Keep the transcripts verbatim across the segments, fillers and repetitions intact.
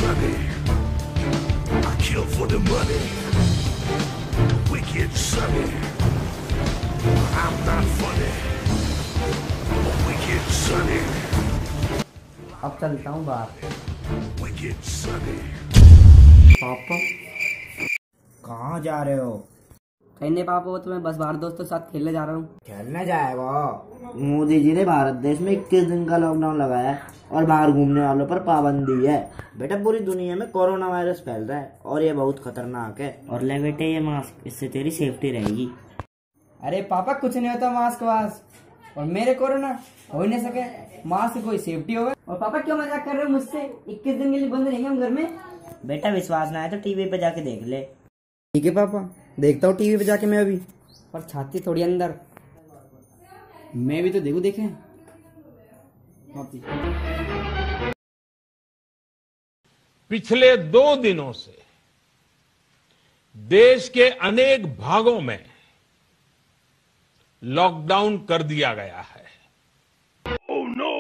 sunny. I kill for the money. Wicked sunny. I'm not funny. Wicked sunny. अब चलता हूँ बाहर। Wicked sunny. पापा कहाँ जा रहे हो? कहीं नहीं पापा, वो तो मैं बस बाहर दोस्तों के साथ खेलने जा रहा हूँ। खेलने जाएगा? मोदी जी ने भारत देश में इक्कीस दिन का लॉकडाउन लगाया है और बाहर घूमने वालों पर पाबंदी है। बेटा पूरी दुनिया में कोरोना वायरस फैल रहा है और ये बहुत खतरनाक है। और ले बेटे ये मास्क, इससे तेरी सेफ्टी रहेगी। अरे पापा कुछ नहीं होता मास्क वास्क, और मेरे कोरोना हो ही नहीं सके, मास्क कोई सेफ्टी होगा। और पापा क्यों मजाक कर रहे हो मुझसे? इक्कीस दिन के लिए बंद रहेंगे हम घर में। बेटा विश्वास ना है तो टीवी पे जाके देख ले। ठीक है पापा, देखता हूँ टीवी पे जाके मैं अभी। पर छाती थोड़ी अंदर, मैं भी तो देखू देखे। पिछले दो दिनों से देश के अनेक भागों में लॉकडाउन कर दिया गया है। Oh no!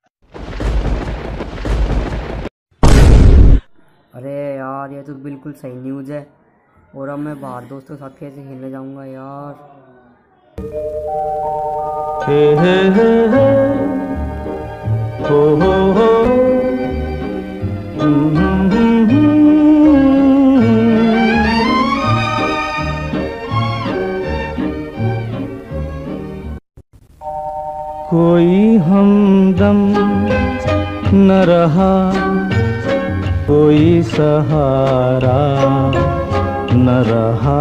अरे यार ये तो बिल्कुल सही न्यूज है। और अब मैं बाहर दोस्तों के साथ कैसे खेलने जाऊंगा यार। हे हे हे हे हो हो हो कोई हमदम न रहा, कोई सहारा न रहा,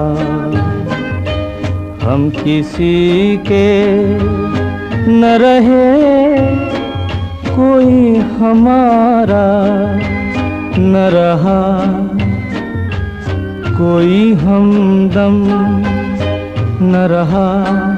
हम किसी के न रहे, कोई हमारा न रहा, कोई हमदम न रहा,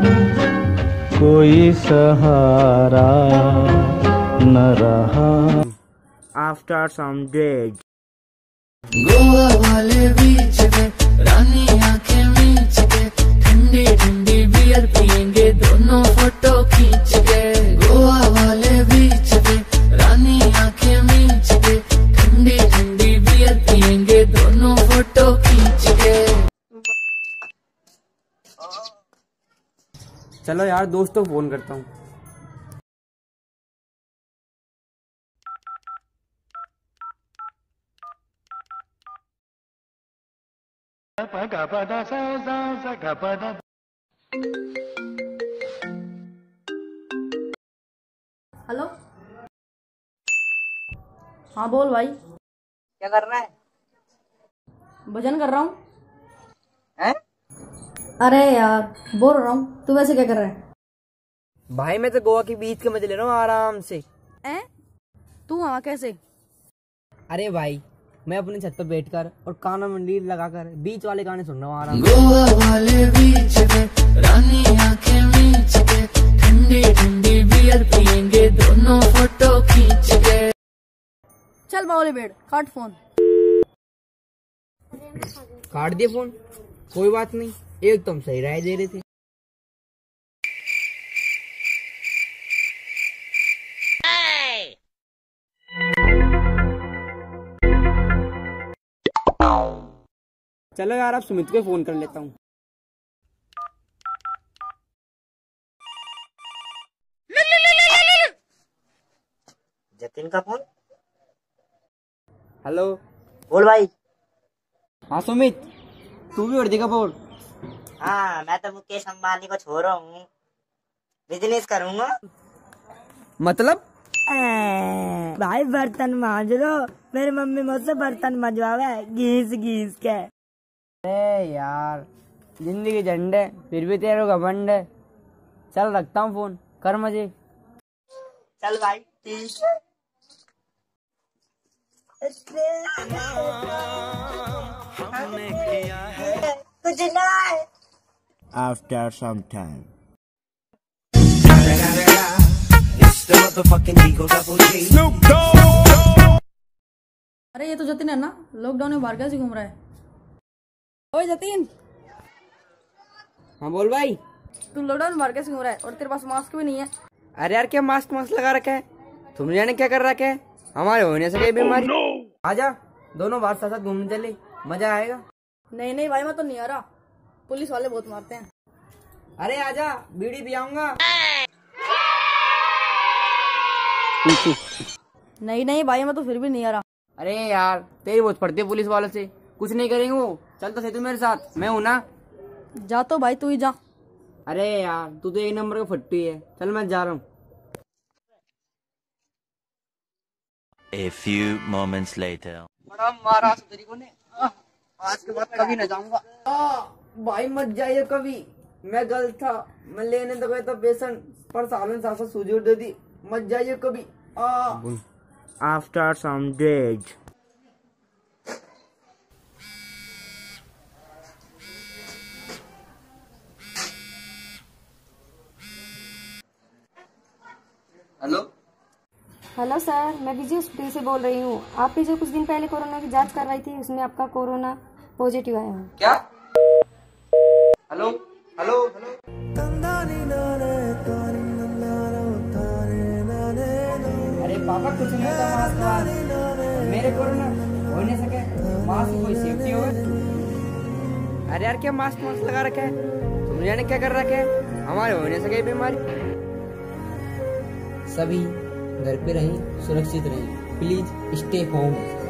कोई सहारा न रहा। After some days गोवा वाले बीच पे रानी आंखें मीच के, ठंडी ठंडी बियर पियेंगे दोनों फोटो खींच के। गोवा वाले बीच पे रानी आंखें मीच के, ठंडी ठंडी बियर पियेंगे दोनों फोटो खींच के। चलो यार दोस्तों को फोन करता हूँ। हेलो, हाँ बोल भाई। क्या कर रहा है? भजन कर रहा हूँ। हैं? अरे यार बोल रहा हूँ, तू वैसे क्या कर रहा है? भाई मैं तो गोवा की बीच के मजे ले रहा हूँ आराम से। हैं? तू वहाँ कैसे? अरे भाई मैं अपनी छत पर बैठकर और काना मंडीर लगाकर बीच वाले गाने सुन रहा हूँ आराम। गोवा वाले बीच पे रानी आंखें मीच के, ठंडी ठंडी बियर पियेंगे दोनों फोटो खींच के। चल बावली बेड, काट फोन। काट दिया फोन? कोई बात नहीं, एक तुम सही राय दे रहे थे। चलो यार अब सुमित को फोन कर लेता हूँ। जतिन का फोन। हेलो बोल भाई। हाँ सुमित, तू भी उड़ देगा बोल। हाँ मैं तो मुकेश अंबानी को छोड़ रहा हूँ, बिजनेस करूँगा। मतलब? भाई बर्तन मांज लो, मेरी मम्मी मुझसे बर्तन मजवावे घीस घीस के। अरे यार जिंदगी झंडे फिर भी तेरे को घमंड है। चल रखता हूँ फोन, कर मजे। चल भाई ठीक है। कुछ ना। After some time. अरे ये तो जतिन है ना, लॉकडाउन में बाहर कैसे घूम रहा है? ओए जतिन। हाँ बोल भाई। तू लॉकडाउन में बाहर कैसे घूम रहा है और तेरे पास मास्क भी नहीं है? अरे यार क्या मास्क मास्क लगा रखा है? तुम जाने क्या कर रखा है? हमारे होने से बीमारी। Oh no! आजा दोनों बाहर साथ साथ घूमने चले, मजा आएगा। नहीं नहीं भाई मैं तो नहीं आ रहा, पुलिस वाले बहुत मारते हैं। अरे आजा, बीड़ी पियाऊंगा। नहीं नहीं भाई मैं तो फिर भी नहीं आ रहा। अरे यार तेरी बहुत पड़ती है पुलिस वालों से, कुछ नहीं करेंगे वो। चल तो सही तू मेरे साथ, मैं हूं ना। जा तो भाई तू ही जा। अरे यार तू तो एक नंबर का फट्टी है, चल मैं जा रहा हूँ। A few moments later. बड़ा मारा तेरी ने, आज के बाद कभी न जाऊंगा। भाई मत जाइए कभी, मैं गलत था, मैं लेने तो गया था पेशेंट पर सालों साथ सूजी दे दी। मत जाइए कभी। After some days. Hello hello sir, मैं विजय हॉस्पिटल से बोल रही हूँ। आपने जो कुछ दिन पहले कोरोना की जांच करवाई थी उसमें आपका कोरोना पॉजिटिव आया है। क्या? Hello hello hello. अरे पापा कुछ नहीं होता मास्क वास्क, मेरे कोरोना हो नहीं सके, मास्क कोई सेफ्टी हो। अरे यार क्या मास्क मास्क लगा रखे है, तुम जाने क्या कर रखे है, हमारे हो नहीं सके बीमारी। सभी घर पे रहें, सुरक्षित रहें, प्लीज स्टे होम।